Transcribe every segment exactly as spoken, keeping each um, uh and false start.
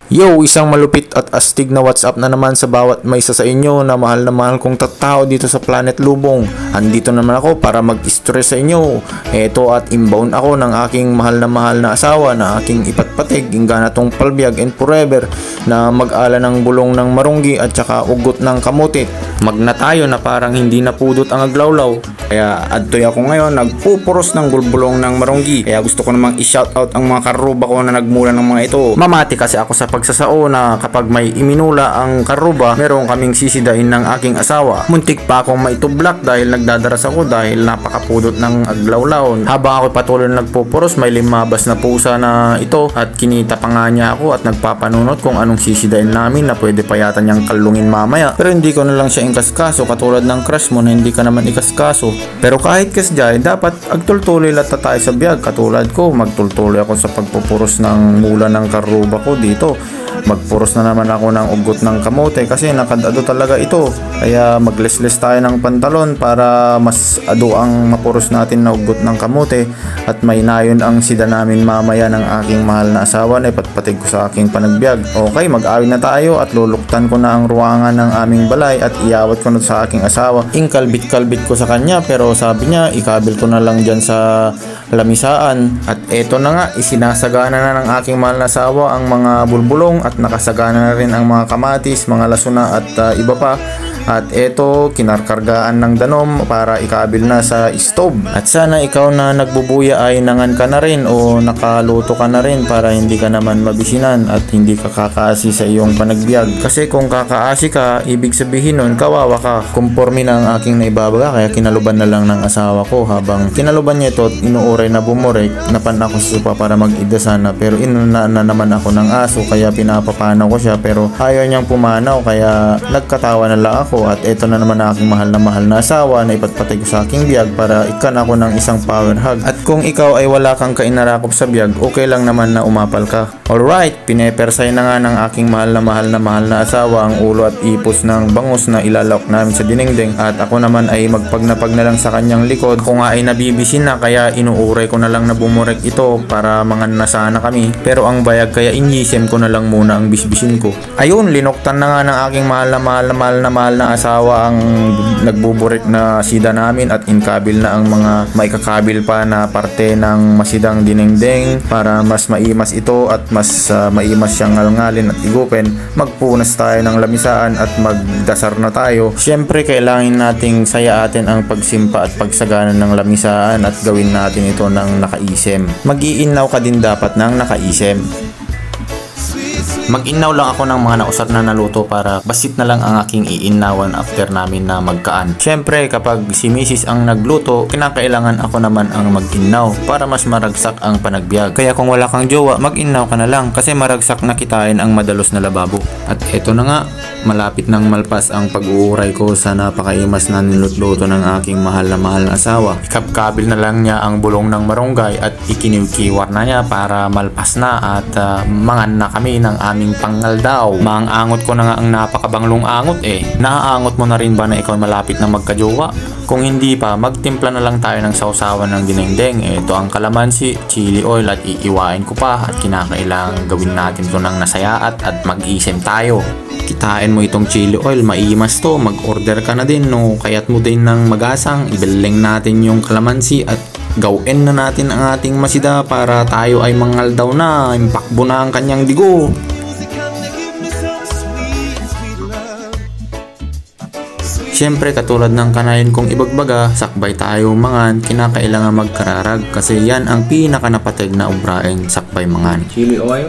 Yo, isang malupit at astig na WhatsApp na naman sa bawat may isa sa inyo na mahal na mahal kong tattao dito sa Planet Lubong. Andito naman ako para mag-stress sa inyo. Eto at inbound ako ng aking mahal na mahal na asawa na aking ipatpatig, ingana tong palbiyag and forever na mag-ala ng bulong ng marunggi at saka ugot ng kamutit. Magna tayo na parang hindi napudot ang aglawlaw. Kaya adtoy ako ngayon nagpupuros ng bulbulong ng marunggi. Kaya gusto ko namang i-shoutout ang mga karuba ko na nagmula ng mga ito. Mamati kasi ako sa pagsasao na kapag may iminula ang karuba, meron kaming sisidain ng aking asawa. Muntik pa akong maitublak dahil nagdadaras ako dahil napakapudot ng aglawlaw. Habang ako patuloy na nagpupuros, may limabas na pusa na ito at kinita pa nga niya ako at nagpapanunot kung anong sisidain namin na pwede pa yata niyang kalungin mamaya. Pero hindi ko na lang siya inkaskaso katulad ng crush mo na hindi ka naman ikaskaso. Pero kahit kasjay, dapat agtultuloy lata tayo sa biyag. Katulad ko, magtultuloy ako sa pagpupuros ng mula ng karuba ko dito. Magpuros na naman ako ng ugot ng kamote kasi nakadado talaga ito. Kaya maglesles tayo ng pantalon para mas ado ang mapuros natin na ugot ng kamote. At may nayon ang sida namin mamaya ng aking mahal na asawa na ipatpatig ko sa aking panagbiag. Okay, mag-awin na tayo at luluktan ko na ang ruangan ng aming balay at iawat ko na sa aking asawa. Inkalbit-kalbit ko sa kanya pero sabi niya ikabil ko na lang dyan sa lamisaan. At eto na nga, isinasagana na ng aking mahal na asawa ang mga bulbulong at nakasagana na rin ang mga kamatis, mga lasuna at uh, iba pa. At eto, kinarkargaan ng danom para ikabil na sa stove. At sana ikaw na nagbubuya ay nangan ka na rin o nakaluto ka na rin para hindi ka naman mabisinan at hindi ka kakaasi sa iyong panagbiag. Kasi kung kakaasi ka, ibig sabihin nun, kawawa ka. Kumpormi na ang aking naibabaga kaya kinaluban na lang ng asawa ko. Habang kinaluban niya ito at inuuray na bumurek, napan ako sa sopa para mag-ida sana. Pero inuna na naman ako ng aso kaya pinapapanaw ko siya pero ayaw niyang pumanaw kaya nagkatawa na lang ako. At eto na naman ang aking mahal na mahal na asawa na ipatpatay ko sa aking biyag para ikan ako ng isang power hug. At kung ikaw ay wala kang kainarakop sa biyag, okay lang naman na umapal ka. Alright, pinepersay na nga ng aking mahal na mahal na mahal na asawa ang ulo at ipos ng bangus na ilalok namin sa dinengdeng. At ako naman ay magpagnapag na lang sa kanyang likod. Ako nga ay nabibisin na kaya inuuray ko na lang na bumurek ito para mangan na sana kami. Pero ang bayag kaya inyisem ko na lang muna ang bisbisin ko. Ayun, linoktan na nga ng aking mahal na mahal na mahal na mahal na asawa ang nagbuburik na sida namin at inkabil na ang mga maikakabil pa na parte ng masidang dinengdeng para mas maimas ito at mas uh, maimas siyang ngalngalin at igupin. Magpunas tayo ng lamisaan at magdasar na tayo. Siyempre kailangan nating sayaatin ang pagsimpa at pagsagana ng lamisaan at gawin natin ito ng nakaisem. Mag-iinaw ka din dapat ng nakaisem. Mag-inaw lang ako ng mga nausap na naluto para basit na lang ang aking iinawan after namin na magkaan. Siyempre kapag si misis ang nagluto, kinakailangan ako naman ang mag-inaw para mas maragsak ang panagbiag. Kaya kung wala kang jowa, mag-inaw ka na lang kasi maragsak na kitain ang madalos na lababo. At eto na nga, malapit nang malpas ang pag-uuray ko sa napakaimas na nilutluto ng aking mahal na mahal na asawa. Ikabkabil na lang niya ang bulong ng marunggay at ikiniwkiwar na niya para malpas na at uh, mangan na kami ng aming pangal daw. Maangangot ko na nga ang napakabanglong angot eh. Naaangot mo na rin ba na ikaw malapit na magkajowa? Kung hindi pa, magtimpla na lang tayo ng sausawan ng dinengdeng. Ito ang kalamansi, chili oil at iiwain ko pa at kinakailangan gawin natin ito ng nasayaat at mag-isem tayo. Kitain mo itong chili oil, maimas to, mag-order ka na din no, kayat mo din ng magasang, ibileng natin yung kalamansi at gawin na natin ang ating masida para tayo ay mangal daw na, impakbo na ang kanyang digo. Siyempre katulad ng kanayon kong ibagbaga, sakbay tayo mangan, kinakailangan magkararag kasi yan ang pinakanapatig na ubrain, sakbay mangan. Chili oil.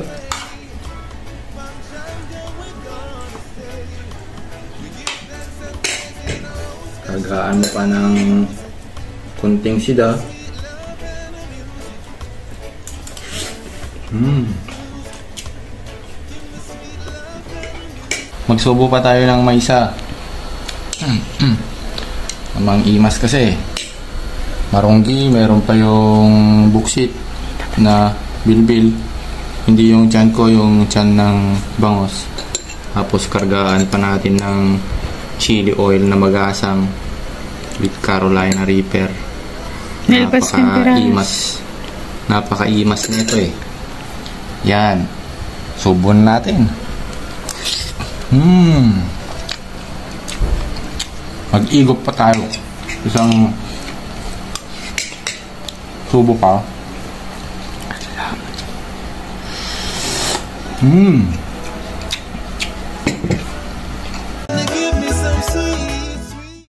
Kargaan mo pa ng kunting sida. Hmm. Magsubo pa tayo ng maysa. Namang imas kasi. Marunggi, meron pa yung buksit na bilbil. Hindi yung tiyan ko, yung tiyan ng bangos. Tapos kargaan pa natin ng chili oil na magasang with Carolina Reaper. Napaka-imas. Napaka-imas nito eh. Yan. Subuan natin. Hmm. Mag-igop pa tayo. Isang subo pa. Hmm.